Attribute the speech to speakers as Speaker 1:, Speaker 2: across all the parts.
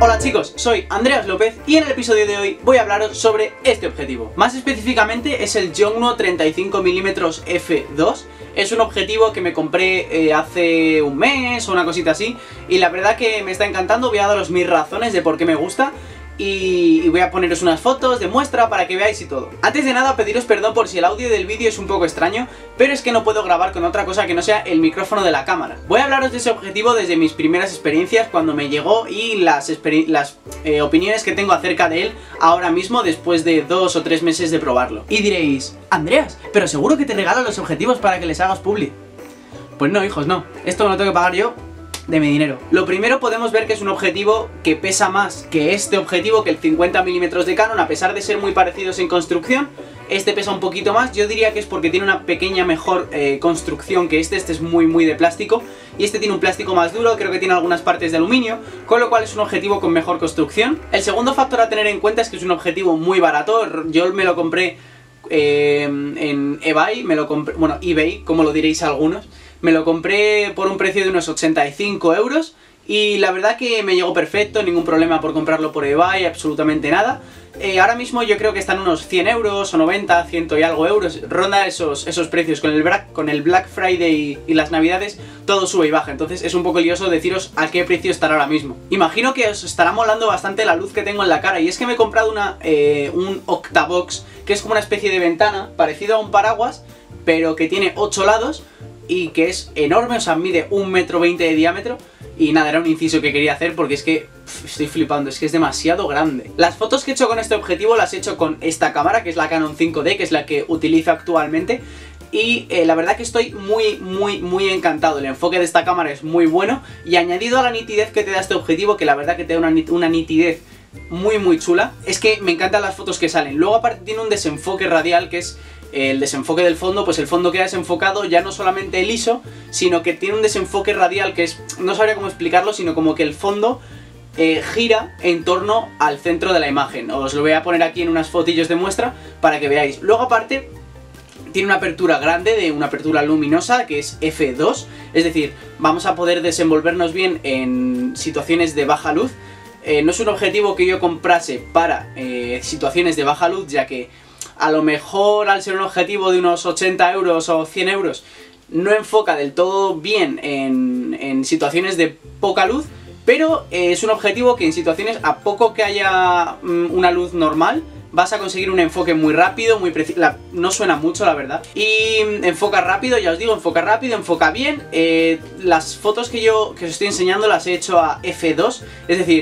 Speaker 1: Hola chicos, soy Andreas López y en el episodio de hoy voy a hablaros sobre este objetivo. Más específicamente es el Yongnuo 35mm f2. Es un objetivo que me compré hace un mes o una cosita así y la verdad que me está encantando. Voy a daros mis razones de por qué me gusta y voy a poneros unas fotos de muestra para que veáis y todo. Antes de nada, pediros perdón por si el audio del vídeo es un poco extraño, pero es que no puedo grabar con otra cosa que no sea el micrófono de la cámara. Voy a hablaros de ese objetivo desde mis primeras experiencias, cuando me llegó, y las opiniones que tengo acerca de él ahora mismo, después de 2 o 3 meses de probarlo. Y diréis, Andreas, pero seguro que te regalan los objetivos para que les hagas publi. Pues no, hijos, no. Esto me lo tengo que pagar yo de mi dinero. Lo primero, podemos ver que es un objetivo que pesa más que este objetivo, que el 50mm de Canon, a pesar de ser muy parecidos en construcción. Este pesa un poquito más, yo diría que es porque tiene una pequeña mejor construcción que este es muy de plástico, y este tiene un plástico más duro, creo que tiene algunas partes de aluminio, con lo cual es un objetivo con mejor construcción. El segundo factor a tener en cuenta es que es un objetivo muy barato. Yo me lo compré en eBay, bueno, eBay, como lo diréis algunos. Me lo compré por un precio de unos 85 euros y la verdad que me llegó perfecto, ningún problema por comprarlo por eBay, absolutamente nada. Ahora mismo yo creo que están unos 100 euros o 90, 100 y algo euros, ronda esos precios. Con el Black Friday y las navidades todo sube y baja, entonces es un poco lioso deciros a qué precio estará ahora mismo. Imagino que os estará molando bastante la luz que tengo en la cara, y es que me he comprado un Octabox, que es como una especie de ventana, parecido a un paraguas, pero que tiene 8 lados y que es enorme, o sea, mide 1,20 m de diámetro. Y nada, era un inciso que quería hacer porque es que estoy flipando, es que es demasiado grande. Las fotos que he hecho con este objetivo las he hecho con esta cámara, que es la Canon 5D, que es la que utilizo actualmente. Y la verdad que estoy muy encantado. El enfoque de esta cámara es muy bueno, y añadido a la nitidez que te da este objetivo, que la verdad que te da una nitidez muy chula, es que me encantan las fotos que salen. Luego aparte tiene un desenfoque radial, que es el desenfoque del fondo, pues el fondo queda desenfocado, ya no solamente el ISO, sino que tiene un desenfoque radial que es, no sabría cómo explicarlo, sino como que el fondo gira en torno al centro de la imagen. Os lo voy a poner aquí en unas fotillos de muestra para que veáis. Luego aparte tiene una apertura grande, una apertura luminosa, que es f2, es decir, vamos a poder desenvolvernos bien en situaciones de baja luz. No es un objetivo que yo comprase para situaciones de baja luz, ya que a lo mejor, al ser un objetivo de unos 80 euros o 100 euros, no enfoca del todo bien en situaciones de poca luz, pero es un objetivo que en situaciones, a poco que haya una luz normal, vas a conseguir un enfoque muy rápido, muy preciso. No suena mucho, la verdad. Y enfoca rápido, ya os digo, enfoca rápido, enfoca bien. Las fotos que os estoy enseñando las he hecho a f2, es decir,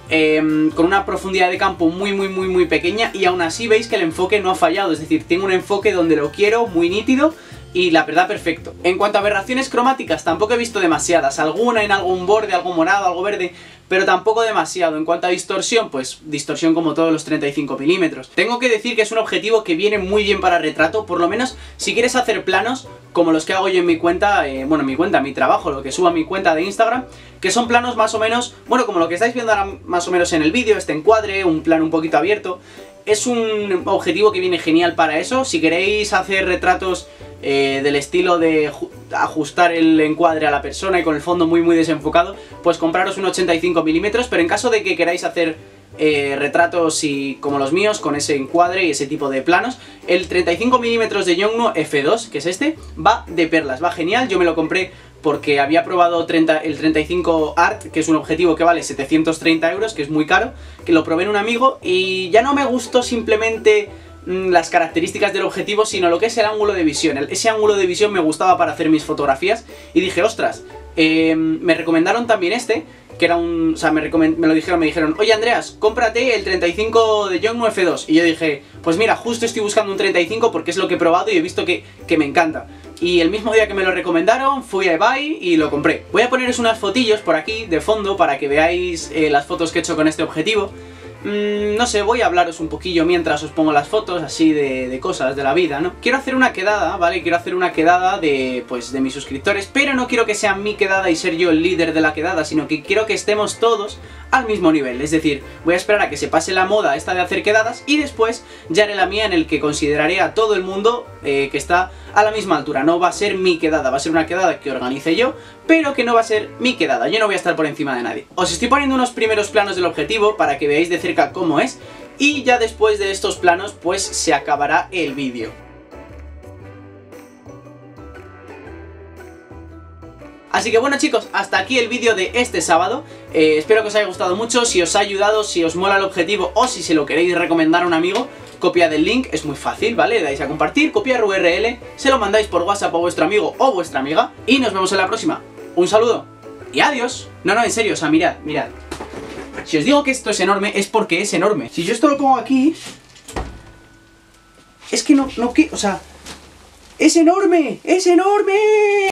Speaker 1: con una profundidad de campo muy pequeña, y aún así veis que el enfoque no ha fallado, es decir, tengo un enfoque donde lo quiero, muy nítido, y la verdad perfecto. En cuanto a aberraciones cromáticas, tampoco he visto demasiadas, alguna en algún borde, algo morado, algo verde, pero tampoco demasiado. En cuanto a distorsión, pues distorsión como todos los 35mm. Tengo que decir que es un objetivo que viene muy bien para retrato, por lo menos si quieres hacer planos como los que hago yo en mi cuenta, mi trabajo, lo que subo a mi cuenta de Instagram, que son planos más o menos, bueno, como lo que estáis viendo ahora más o menos en el vídeo, este encuadre, un plano un poquito abierto. Es un objetivo que viene genial para eso. Si queréis hacer retratos del estilo de ajustar el encuadre a la persona y con el fondo muy desenfocado, pues compraros un 85mm, pero en caso de que queráis hacer retratos como los míos, con ese encuadre y ese tipo de planos, el 35mm de Yongnuo f2, que es este, va de perlas, va genial. Yo me lo compré porque había probado el 35 Art, que es un objetivo que vale 730 euros, que es muy caro, que lo probé en un amigo y ya no me gustó simplemente las características del objetivo, sino lo que es el ángulo de visión. Ese ángulo de visión me gustaba para hacer mis fotografías y dije, ostras, me recomendaron también que era o sea, me dijeron, oye Andreas, cómprate el 35 de Yongnuo f2, y yo dije, pues mira, justo estoy buscando un 35 porque es lo que he probado y he visto que me encanta. Y el mismo día que me lo recomendaron, fui a eBay y lo compré. Voy a poneros unas fotillos por aquí, de fondo, para que veáis las fotos que he hecho con este objetivo. No sé, voy a hablaros un poquillo mientras os pongo las fotos, así de cosas de la vida, ¿no? Quiero hacer una quedada, ¿vale? Quiero hacer una quedada de mis suscriptores, pero no quiero que sea mi quedada y ser yo el líder de la quedada, sino que quiero que estemos todos al mismo nivel. Es decir, voy a esperar a que se pase la moda esta de hacer quedadas y después ya haré la mía, en el que consideraré a todo el mundo que está a la misma altura. No va a ser mi quedada, va a ser una quedada que organice yo pero que no va a ser mi quedada, yo no voy a estar por encima de nadie. Os estoy poniendo unos primeros planos del objetivo para que veáis de cerca cómo es, y ya después de estos planos pues se acabará el vídeo. Así que bueno chicos, hasta aquí el vídeo de este sábado. Espero que os haya gustado mucho. Si os ha ayudado, si os mola el objetivo o si se lo queréis recomendar a un amigo, copiad el link, es muy fácil, ¿vale? Le dais a compartir, copiar URL, se lo mandáis por WhatsApp a vuestro amigo o vuestra amiga y nos vemos en la próxima. Un saludo y adiós. No, en serio, o sea, mirad. Si os digo que esto es enorme, es porque es enorme. Si yo esto lo pongo aquí, es que o sea, ¡es enorme! ¡Es enorme!